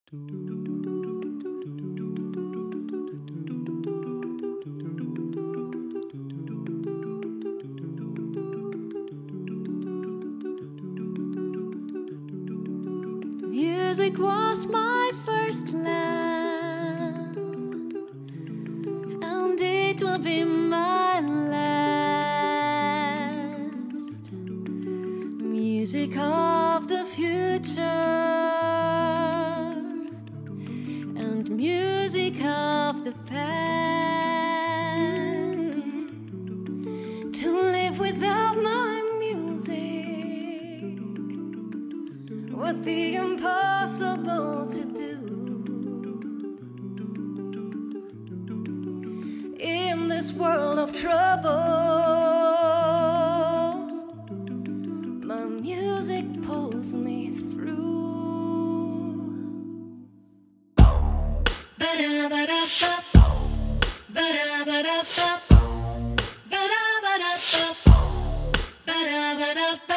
Music was my first love, and it will be my last. Music of the future and music of the past. To live without my music would be impossible to do. In this world of troubles, my music pulls me through. Ba-da-ba-da-ba, ba-da-ba-da-ba, ba-da-ba-da-ba, ba-da-ba-da-ba.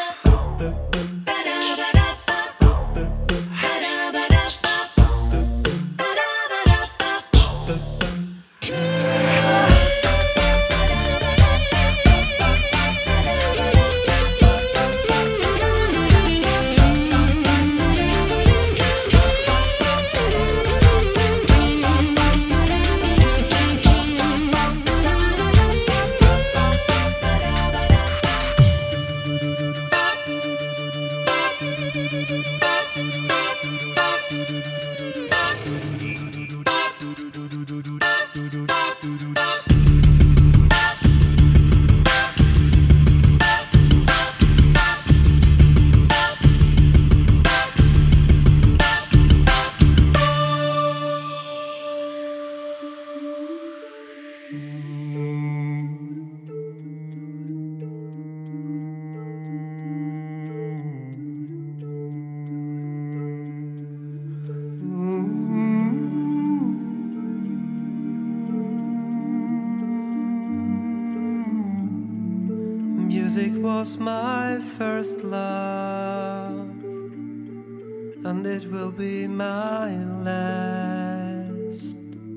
Music was my first love, and it will be my last.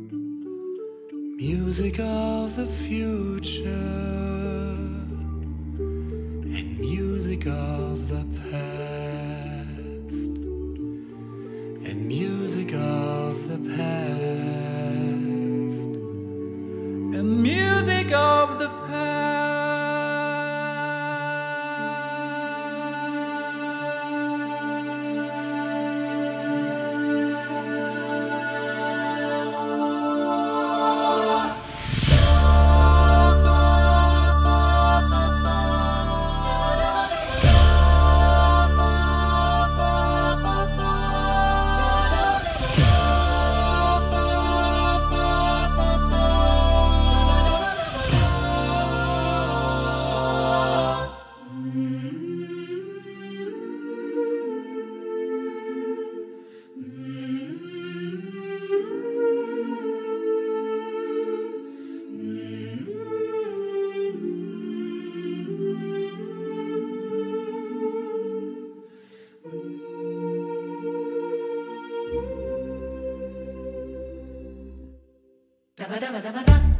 Music of the future and music of the past, and music of the past, and music of the past. Da ba da ba da ba da.